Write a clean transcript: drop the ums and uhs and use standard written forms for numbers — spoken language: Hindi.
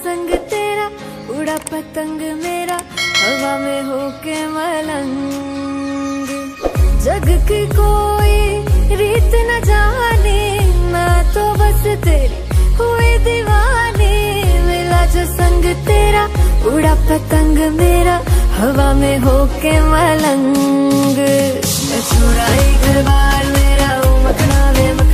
संग तेरा, उड़ा पतंग मेरा हवा में होके मलंग। जग की कोई रीत न जाने, मैं तो बस तेरी हुई दीवानी। मिला जो संग तेरा, उड़ा पतंग मेरा हवा में होके मलंग। मैं छुड़ाई घर बार मेरा, मखना वे